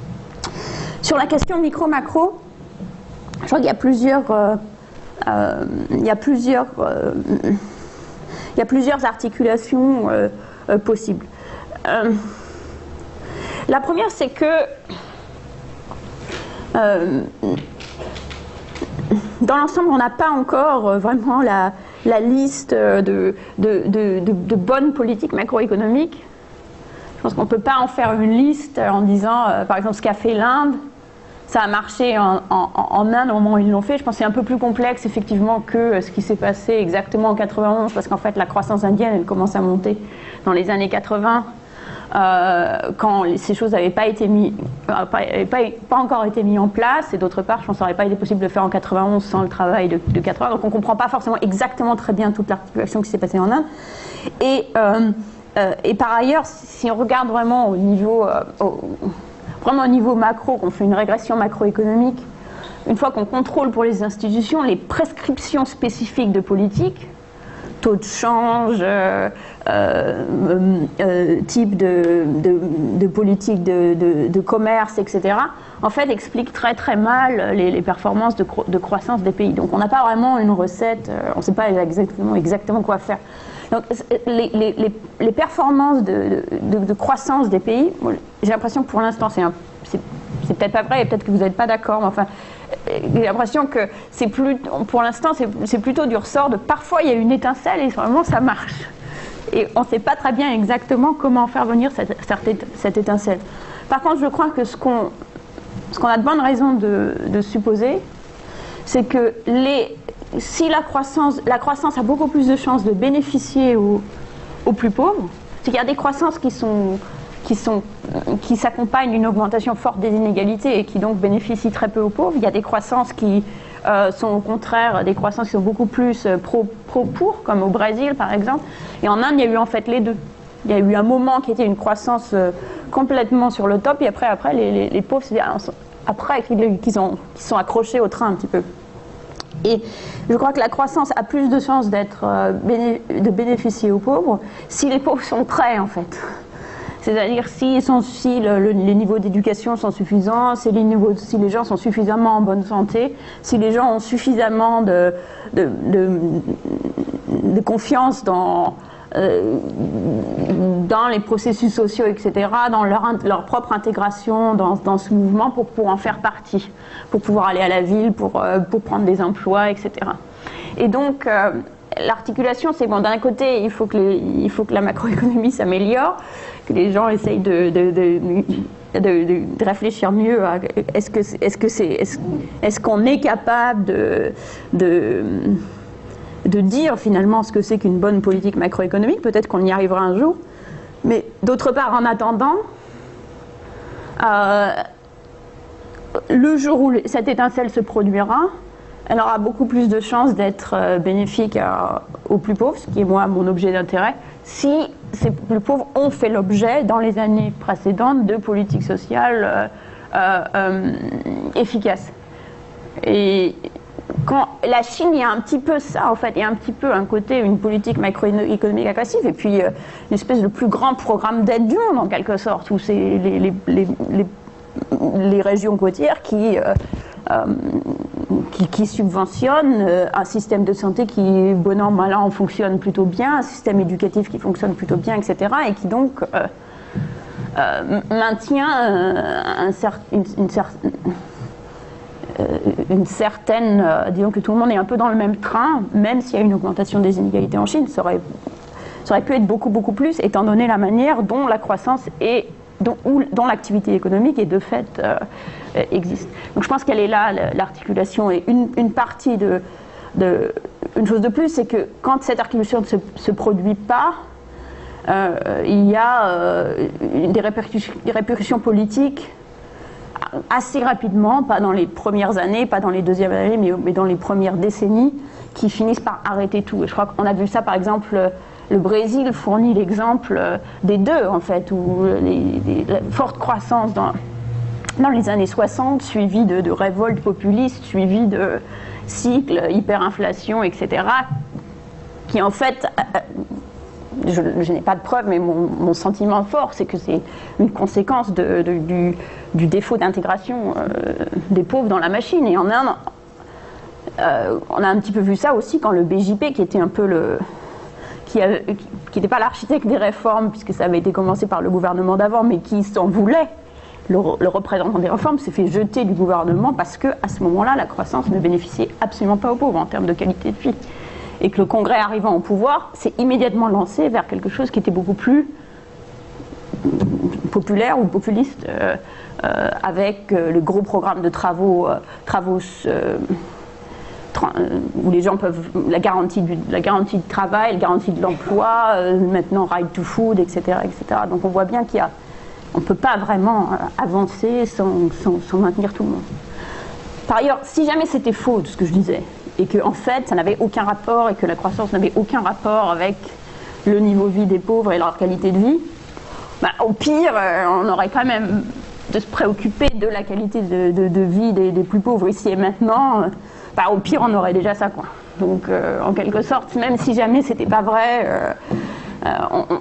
Sur la question micro-macro, je crois qu'il y a plusieurs, euh, euh, il y a plusieurs, euh, il y a plusieurs articulations euh, euh, possibles. Euh, la première, c'est que euh, dans l'ensemble, on n'a pas encore vraiment la, la liste de, de, de, de, de bonnes politiques macroéconomiques. Je pense qu'on ne peut pas en faire une liste en disant, euh, par exemple, ce qu'a fait l'Inde, ça a marché en, en, en Inde au moment où ils l'ont fait. Je pense que c'est un peu plus complexe effectivement que ce qui s'est passé exactement en quatre-vingt-onze, parce qu'en fait la croissance indienne elle commence à monter dans les années quatre-vingts, euh, quand ces choses n'avaient pas été mis, pas, pas, pas encore été mises en place, et d'autre part je pense que ça n'aurait pas été possible de le faire en quatre-vingt-onze sans le travail de, de quatre-vingts, donc on ne comprend pas forcément exactement très bien toute l'articulation qui s'est passée en Inde. Et, euh, euh, et par ailleurs, si on regarde vraiment au niveau... Euh, au, Vraiment au niveau macro, qu'on fait une régression macroéconomique, une fois qu'on contrôle pour les institutions les prescriptions spécifiques de politique, taux de change, euh, euh, euh, type de, de, de politique de, de, de commerce, et cetera, en fait expliquent très très mal les, les performances de, cro de croissance des pays. Donc on n'a pas vraiment une recette, euh, on ne sait pas exactement, exactement quoi faire. Donc, les, les, les performances de, de, de croissance des pays, j'ai l'impression que pour l'instant, c'est, c'est peut-être pas vrai et peut-être que vous n'êtes pas d'accord, mais enfin, j'ai l'impression que c'est plus, pour l'instant, c'est plutôt du ressort de parfois il y a une étincelle et vraiment ça marche. Et on ne sait pas très bien exactement comment faire venir cette, cette, cette étincelle. Par contre, je crois que ce qu'on ce qu'on a de bonnes raisons de, de supposer, c'est que les... si la croissance, la croissance a beaucoup plus de chances de bénéficier aux, aux plus pauvres, c'est qu'il y a des croissances qui sont, qui sont, qui s'accompagnent d'une augmentation forte des inégalités et qui donc bénéficient très peu aux pauvres. Il y a des croissances qui euh, sont au contraire des croissances qui sont beaucoup plus pro, pro pour, comme au Brésil par exemple. Et en Inde, il y a eu en fait les deux. Il y a eu un moment qui était une croissance euh, complètement sur le top, et après, après les, les, les pauvres, c'est après qu'ils qui sont, qui sont accrochés au train un petit peu. Et je crois que la croissance a plus de chances d'être, euh, béné de bénéficier aux pauvres si les pauvres sont prêts, en fait. C'est-à-dire si, si le, le, les niveaux d'éducation sont suffisants, si les, niveaux, si les gens sont suffisamment en bonne santé, si les gens ont suffisamment de, de, de, de confiance dans, euh, dans les processus sociaux, et cetera, dans leur, leur propre intégration dans, dans ce mouvement pour, pour en faire partie, pour pouvoir aller à la ville, pour, euh, pour prendre des emplois, et cetera. Et donc, euh, l'articulation, c'est bon, d'un côté, il faut que, les, il faut que la macroéconomie s'améliore, que les gens essayent de, de, de, de, de réfléchir mieux à est-ce que est-ce que c'est est-ce, est-ce qu'on est capable de, de, de dire finalement ce que c'est qu'une bonne politique macroéconomique. Peut-être qu'on y arrivera un jour, mais d'autre part, en attendant, euh, le jour où cette étincelle se produira, elle aura beaucoup plus de chances d'être bénéfique à, aux plus pauvres, ce qui est moi mon objet d'intérêt, si ces plus pauvres ont fait l'objet dans les années précédentes de politiques sociales euh, euh, efficaces. Et quand la Chine, il y a un petit peu ça en fait, il y a un petit peu un côté, une politique macroéconomique agressive, et puis euh, une espèce de plus grand programme d'aide du monde en quelque sorte, où c'est les, les, les, les, les régions côtières qui... Euh, Euh, qui, qui subventionne euh, un système de santé qui, bon an, mal an, fonctionne plutôt bien, un système éducatif qui fonctionne plutôt bien, et cetera, et qui donc euh, euh, maintient euh, un cer une, une, cer euh, une certaine... Euh, disons que tout le monde est un peu dans le même train, même s'il y a une augmentation des inégalités en Chine, ça aurait, ça aurait pu être beaucoup, beaucoup plus, étant donné la manière dont la croissance est... dont, dont l'activité économique est de fait... Euh, existe. Donc je pense qu'elle est là, l'articulation, et une, une partie de, de... Une chose de plus, c'est que quand cette articulation ne se, se produit pas, euh, il y a euh, des, répercussions, des répercussions politiques assez rapidement, pas dans les premières années, pas dans les deuxièmes années, mais, mais dans les premières décennies, qui finissent par arrêter tout. Et je crois qu'on a vu ça, par exemple, le Brésil fournit l'exemple des deux, en fait, où les, les, la forte croissance dans... dans les années soixante, suivi de, de révoltes populistes, suivi de cycles, hyperinflation, et cetera, qui en fait, euh, je, je n'ai pas de preuve, mais mon, mon sentiment fort, c'est que c'est une conséquence de, de, du, du défaut d'intégration euh, des pauvres dans la machine. Et en Inde, euh, on a un petit peu vu ça aussi quand le B J P, qui était un peu le... qui n'était pas l'architecte des réformes, puisque ça avait été commencé par le gouvernement d'avant, mais qui s'en voulait, Le, le représentant des réformes s'est fait jeter du gouvernement parce qu'à ce moment-là, la croissance ne bénéficiait absolument pas aux pauvres en termes de qualité de vie. Et que le Congrès arrivant au pouvoir s'est immédiatement lancé vers quelque chose qui était beaucoup plus populaire ou populiste, euh, euh, avec euh, le gros programme de travaux, euh, travaux euh, où les gens peuvent, la garantie, du, la garantie de travail, la garantie de l'emploi, euh, maintenant right to food, et cetera, et cetera. Donc on voit bien qu'il y a, on ne peut pas vraiment avancer sans, sans, sans maintenir tout le monde. Par ailleurs, si jamais c'était faux de ce que je disais, et que en fait ça n'avait aucun rapport, et que la croissance n'avait aucun rapport avec le niveau de vie des pauvres et leur qualité de vie, bah, au pire, euh, on aurait quand même de se préoccuper de la qualité de, de, de vie des, des plus pauvres ici et maintenant. Bah, au pire, on aurait déjà ça, quoi. Donc, euh, en quelque sorte, même si jamais c'était pas vrai, euh, euh,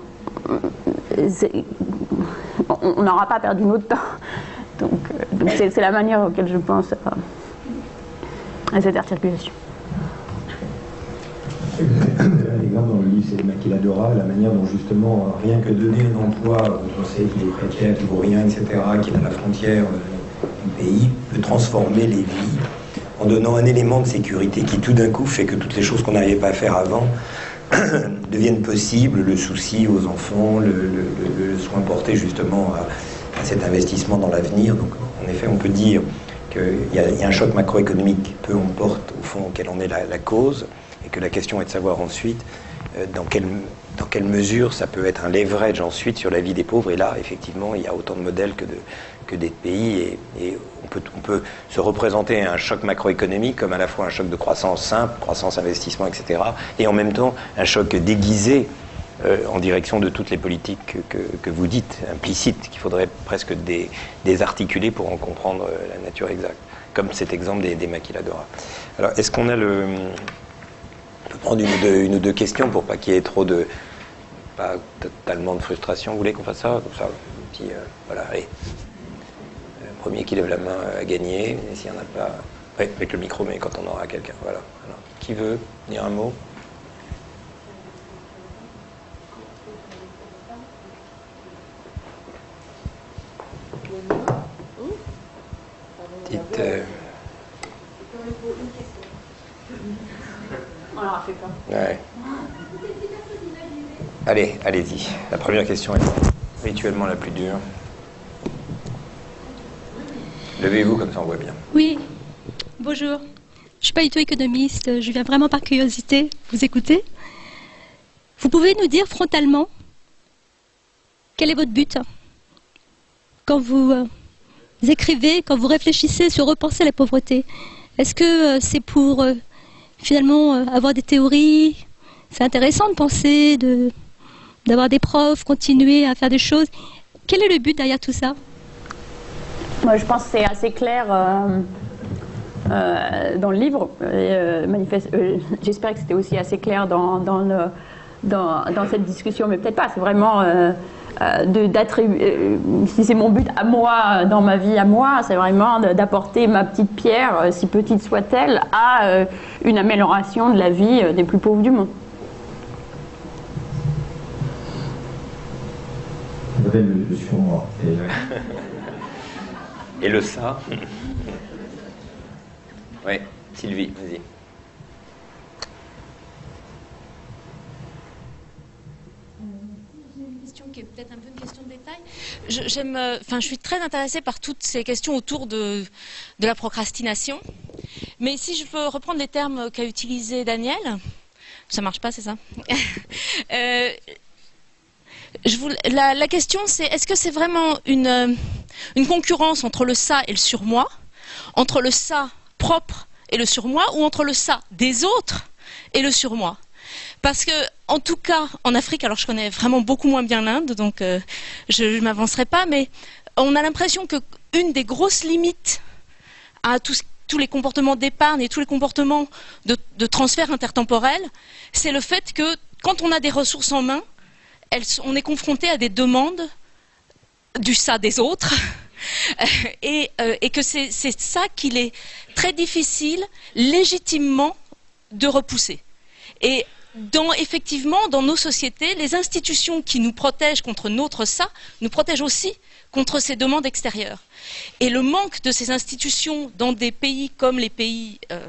on n'aura pas perdu notre temps. Donc, euh, donc c'est, c'est la manière auquel je pense à, à cette articulation. L'exemple dans le livre, c'est les maquiladora, la manière dont justement, rien que donner un emploi, on sait qu'il est précaire, qu'il ne vaut rien, et cetera, qui est à la frontière du pays, peut transformer les vies en donnant un élément de sécurité qui tout d'un coup fait que toutes les choses qu'on n'arrivait pas à faire avant deviennent possibles, le souci aux enfants, le, le, le soin porté justement à, à cet investissement dans l'avenir. Donc en effet, on peut dire qu'il y, y a un choc macroéconomique, peu importe au fond quelle en est la, la cause, et que la question est de savoir ensuite euh, dans, quelle, dans quelle mesure ça peut être un leverage ensuite sur la vie des pauvres. Et là, effectivement, il y a autant de modèles que de que des pays, et, et on, peut, on peut se représenter un choc macroéconomique comme à la fois un choc de croissance simple, croissance, investissement, et cetera, et en même temps un choc déguisé euh, en direction de toutes les politiques que, que, que vous dites, implicites, qu'il faudrait presque dé, désarticuler pour en comprendre la nature exacte, comme cet exemple des, des maquiladora. Alors, est-ce qu'on a le... On peut prendre une ou deux, une ou deux questions pour pas qu'il y ait trop de... pas totalement de frustration. Vous voulez qu'on fasse ça? Comme ça, un petit... Euh, voilà, allez. Premier qui lève la main a gagné, et s'il n'y en a pas... Oui, avec le micro, mais quand on aura quelqu'un, voilà. Alors, qui veut dire un mot? Dites... Euh... On leur a fait peur. Ouais. Allez, allez-y. La première question est habituellement la plus dure. Levez-vous, comme ça on voit bien. Oui, bonjour. Je ne suis pas du tout économiste, je viens vraiment par curiosité vous écouter. Vous pouvez nous dire frontalement quel est votre but quand vous euh, écrivez, quand vous réfléchissez sur repenser la pauvreté? Est-ce que euh, c'est pour euh, finalement euh, avoir des théories? C'est intéressant de penser, de, d'avoir des profs, continuer à faire des choses. Quel est le but derrière tout ça? Moi, je pense que c'est assez clair euh, euh, dans le livre. Euh, euh, J'espère que c'était aussi assez clair dans, dans, le, dans, dans cette discussion, mais peut-être pas. C'est vraiment euh, euh, de, euh, si c'est mon but à moi, dans ma vie à moi, c'est vraiment d'apporter ma petite pierre, si petite soit-elle, à euh, une amélioration de la vie des plus pauvres du monde. Le sur moi. Et le ça? Oui, Sylvie, vas-y. J'ai une question qui est peut-être un peu une question de détail. Je, j'aime, enfin, je suis très intéressée par toutes ces questions autour de, de la procrastination. Mais si je peux reprendre les termes qu'a utilisé Daniel, ça marche pas, c'est ça? euh, je vous, la, la question, c'est est-ce que c'est vraiment une, une concurrence entre le ça et le surmoi, entre le ça propre et le surmoi, ou entre le ça des autres et le surmoi? Parce que, en tout cas, en Afrique, alors je connais vraiment beaucoup moins bien l'Inde, donc euh, je ne m'avancerai pas, mais on a l'impression qu'une des grosses limites à tous, tous les comportements d'épargne et tous les comportements de, de transfert intertemporel, c'est le fait que quand on a des ressources en main, elles, on est confronté à des demandes du ça des autres, et, euh, et que c'est ça qu'il est très difficile, légitimement, de repousser. Et dans, effectivement, dans nos sociétés, les institutions qui nous protègent contre notre ça, nous protègent aussi contre ces demandes extérieures. Et le manque de ces institutions dans des pays comme les pays euh,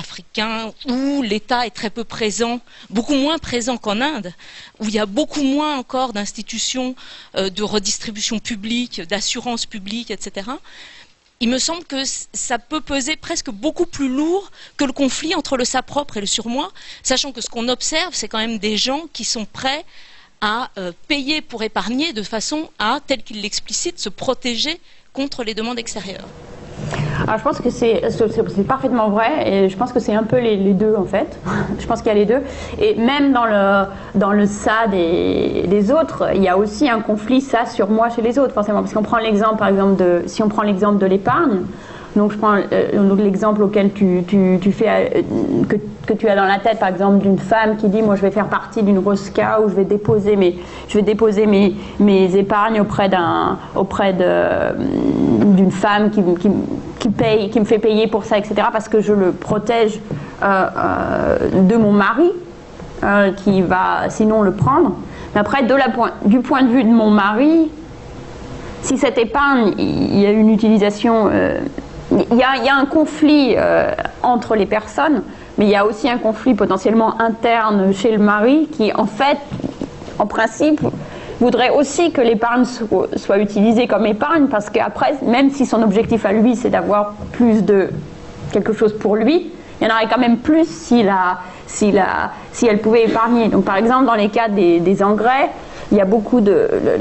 africains où l'État est très peu présent, beaucoup moins présent qu'en Inde, où il y a beaucoup moins encore d'institutions euh, de redistribution publique, d'assurance publique, et cetera, il me semble que ça peut peser presque beaucoup plus lourd que le conflit entre le ça propre et le surmoi, sachant que ce qu'on observe, c'est quand même des gens qui sont prêts à euh, payer pour épargner de façon à, tel qu'il l'explicite, se protéger contre les demandes extérieures. Alors, je pense que c'est parfaitement vrai et je pense que c'est un peu les, les deux en fait. Je pense qu'il y a les deux. Et même dans le, dans le ça des, des autres, il y a aussi un conflit ça sur moi chez les autres forcément. Parce qu'on prend l'exemple par exemple de, si on prend l'exemple de l'épargne, donc je prends euh, l'exemple auquel tu, tu, tu fais, euh, que, que tu as dans la tête par exemple d'une femme qui dit moi je vais faire partie d'une Rosca où je vais déposer mes, je vais déposer mes, mes épargnes auprès d'un, auprès de, d'une femme qui, qui, qui paye, qui me fait payer pour ça, et cetera parce que je le protège euh, euh, de mon mari euh, qui va sinon le prendre. Mais après de la point, du point de vue de mon mari, si cette épargne, il y a une utilisation euh, Il y, a, il y a un conflit euh, entre les personnes, mais il y a aussi un conflit potentiellement interne chez le mari qui, en fait, en principe, voudrait aussi que l'épargne soit, soit utilisée comme épargne parce qu'après, même si son objectif à lui, c'est d'avoir plus de quelque chose pour lui, il y en aurait quand même plus si, la, si, la, si elle pouvait épargner. Donc, par exemple, dans les cas des, des engrais, il y a beaucoup de... Le,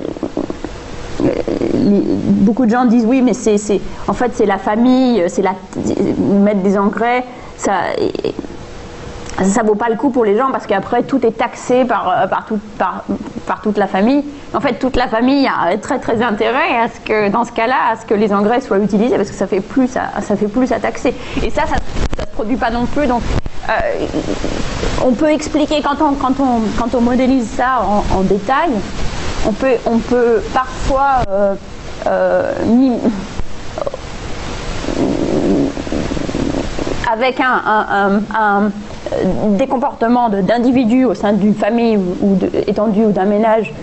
beaucoup de gens disent oui mais c'est, c'est en fait c'est la famille, c'est la mettre des engrais, ça ça vaut pas le coup pour les gens parce qu'après tout est taxé par par, tout, par par toute la famille. En fait toute la famille a très très intérêt à ce que dans ce cas-là à ce que les engrais soient utilisés parce que ça fait plus à, ça fait plus à taxer et ça ça ça se produit pas non plus donc euh, on peut expliquer quand on quand on quand on modélise ça en, en détail. On peut, on peut parfois euh, euh, avec un, un, un, un, des comportements d'individus au sein d'une famille ou, ou de, étendue ou d'un ménage,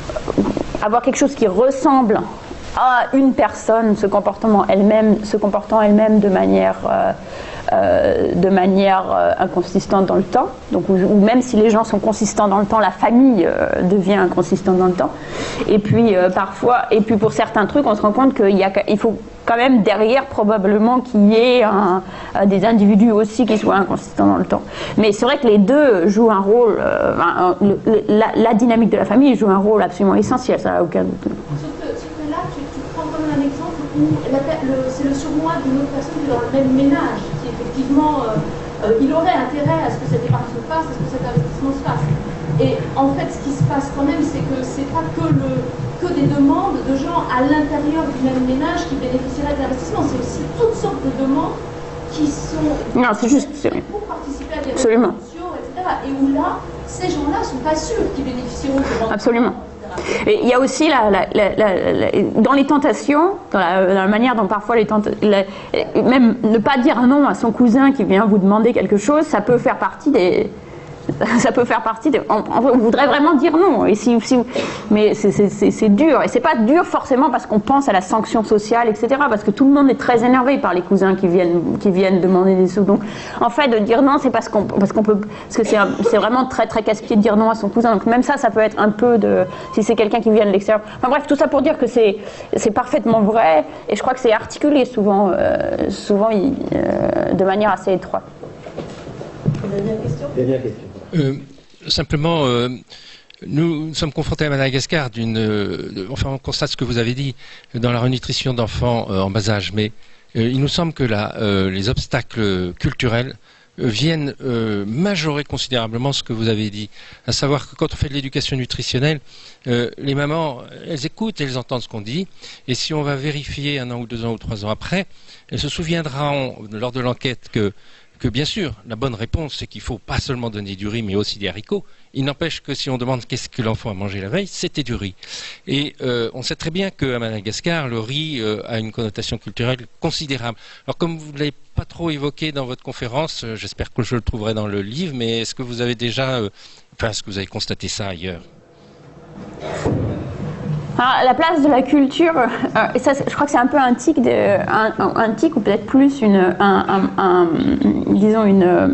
avoir quelque chose qui ressemble à une personne, ce comportement elle-même, se comportant elle-même de manière euh, Euh, de manière euh, inconsistante dans le temps, donc, ou, ou même si les gens sont consistants dans le temps, la famille euh, devient inconsistante dans le temps. Et puis euh, parfois, et puis pour certains trucs, on se rend compte qu'il y a, il faut quand même derrière probablement qu'il y ait un, un, des individus aussi qui soient inconsistants dans le temps. Mais c'est vrai que les deux jouent un rôle, euh, un, le, la, la dynamique de la famille joue un rôle absolument essentiel, ça n'a aucun doute. Sauf que, sauf que là, tu, tu prends comme un exemple où c'est le surmoi d'une autre personne qui est dans le même ménage. Effectivement, euh, euh, il aurait intérêt à ce que cette épargne se fasse, à ce que cet investissement se fasse. Et en fait, ce qui se passe quand même, c'est que c'est pas que, le, que des demandes de gens à l'intérieur du même ménage qui bénéficieraient de l'investissement, c'est aussi toutes sortes de demandes qui sont non, c'est juste, pour participer à des absolument sociaux, et cetera. Et où là, ces gens-là ne sont pas sûrs qu'ils bénéficieront de demandes. Absolument. Et il y a aussi la, la, la, la, la, dans les tentations, dans la, dans la manière dont parfois les tentations, même ne pas dire non à son cousin qui vient vous demander quelque chose, ça peut faire partie des, ça peut faire partie des, on, on voudrait vraiment dire non, et si, si, mais c'est dur, et c'est pas dur forcément parce qu'on pense à la sanction sociale, et cetera, parce que tout le monde est très énervé par les cousins qui viennent, qui viennent demander des sous. Donc, en fait, de dire non, c'est parce qu'on, parce qu'on peut, parce que c'est vraiment très très casse-pied de dire non à son cousin. Donc même ça, ça peut être un peu de, si c'est quelqu'un qui vient de l'extérieur. Enfin bref, tout ça pour dire que c'est, c'est parfaitement vrai, et je crois que c'est articulé souvent, euh, souvent euh, de manière assez étroite. Dernière question. Dernière question. Euh, simplement, euh, nous, nous sommes confrontés à Madagascar d'une, euh, enfin on constate ce que vous avez dit dans la renutrition d'enfants euh, en bas âge, mais euh, il nous semble que là, euh, les obstacles culturels euh, viennent euh, majorer considérablement ce que vous avez dit, à savoir que quand on fait de l'éducation nutritionnelle, euh, les mamans, elles écoutent, elles entendent ce qu'on dit, et si on va vérifier un an ou deux ans ou trois ans après, elles se souviendront lors de l'enquête que que bien sûr, la bonne réponse, c'est qu'il ne faut pas seulement donner du riz, mais aussi des haricots. Il n'empêche que si on demande qu'est-ce que l'enfant a mangé la veille, c'était du riz. Et euh, on sait très bien qu'à Madagascar, le riz euh, a une connotation culturelle considérable. Alors comme vous ne l'avez pas trop évoqué dans votre conférence, euh, j'espère que je le trouverai dans le livre, mais est-ce que vous avez déjà, euh, enfin, est-ce que vous avez constaté ça ailleurs ? Alors, la place de la culture, euh, et ça, je crois que c'est un peu un tic, de, un, un, un tic ou peut-être plus une, un, un, un, disons une,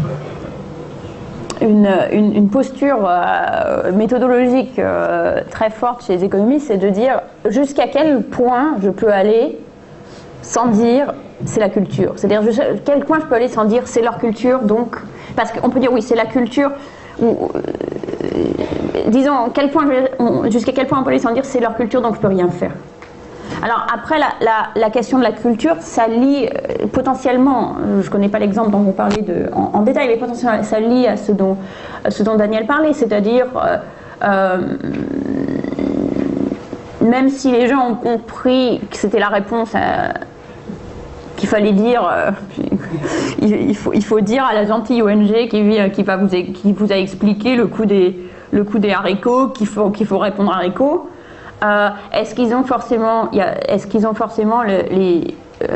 une, une, une posture euh, méthodologique euh, très forte chez les économistes, c'est de dire jusqu'à quel point je peux aller sans dire c'est la culture. C'est-à-dire jusqu'à quel point je peux aller sans dire c'est leur culture, donc parce qu'on peut dire oui c'est la culture. Ou, euh, disons quel point jusqu'à quel point on peut aller sans dire c'est leur culture donc je peux rien faire. Alors après la, la, la question de la culture ça lie euh, potentiellement, je ne connais pas l'exemple dont vous parlez de, en, en détail mais potentiellement ça lie à ce dont, à ce dont Daniel parlait, c'est-à-dire euh, euh, même si les gens ont compris que c'était la réponse à, qu'il fallait dire, euh, il, il, faut, il faut dire à la gentille O N G qui, qui, va vous, qui vous a expliqué le coût des, le coût des haricots, qu'il faut, qu'il faut répondre haricots. Euh, est-ce qu'ils ont forcément, est-ce qu'ils ont forcément le, les, euh,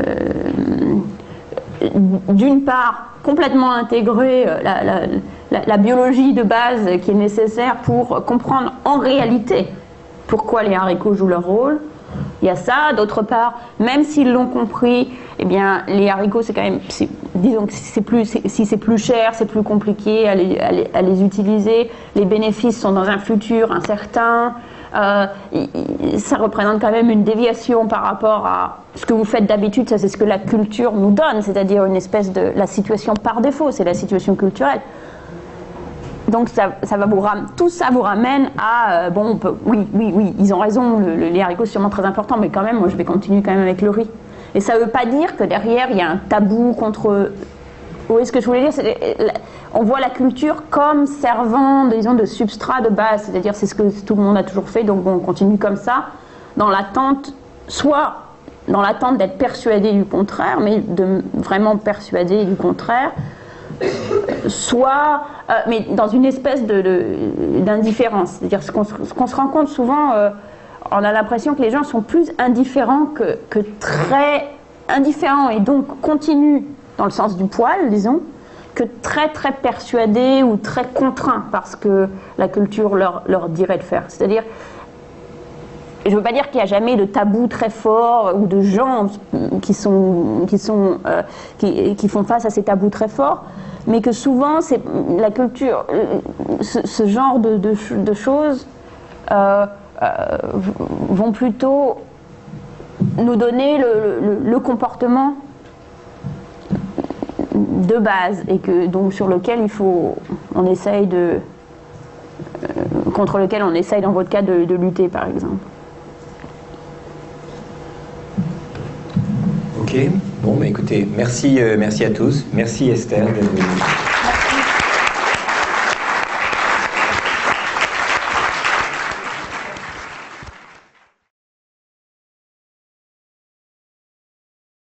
d'une part, complètement intégré la, la, la, la biologie de base qui est nécessaire pour comprendre en réalité pourquoi les haricots jouent leur rôle? Il y a ça. D'autre part, même s'ils l'ont compris, eh bien, les haricots, c'est quand même, c'est, disons que c'est plus, c'est, si c'est plus cher, c'est plus compliqué à les, à, les, à les utiliser. Les bénéfices sont dans un futur incertain. Euh, ça représente quand même une déviation par rapport à ce que vous faites d'habitude. Ça, c'est ce que la culture nous donne, c'est-à-dire une espèce de la situation par défaut. C'est la situation culturelle. Donc ça, ça va vous ram... tout ça vous ramène à euh, bon, on peut... oui, oui, oui, ils ont raison. Le, le, les haricots c'est sûrement très important, mais quand même, moi, je vais continuer quand même avec le riz. Et ça ne veut pas dire que derrière il y a un tabou contre. Vous voyez ce que je voulais dire, c'est... On voit la culture comme servant, disons, de substrat de base, c'est-à-dire c'est ce que tout le monde a toujours fait, donc bon, on continue comme ça, dans l'attente, soit dans l'attente d'être persuadé du contraire, mais de vraiment persuadé du contraire. Soit, euh, mais dans une espèce de, de, d'indifférence. C'est-à-dire ce qu'on, ce qu'on se rend compte souvent, euh, on a l'impression que les gens sont plus indifférents que, que très indifférents et donc continuent dans le sens du poil, disons, que très très persuadés ou très contraints parce que la culture leur, leur dirait de faire. C'est-à-dire, je ne veux pas dire qu'il n'y a jamais de tabou très fort ou de gens qui, sont, qui, sont, euh, qui, qui font face à ces tabous très forts, mais que souvent, c'est la culture, ce, ce genre de, de, de choses euh, euh, vont plutôt nous donner le, le, le comportement de base et que, donc, sur lequel il faut, on essaye de, euh, contre lequel on essaye dans votre cas de, de lutter, par exemple. Ok, bon, bah écoutez, merci, euh, merci à tous. Merci Esther d'être venue.